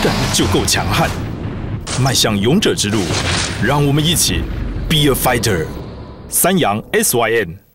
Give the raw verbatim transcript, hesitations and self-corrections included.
敢就够强悍，迈向勇者之路，让我们一起 be a fighter。三阳 S Y N。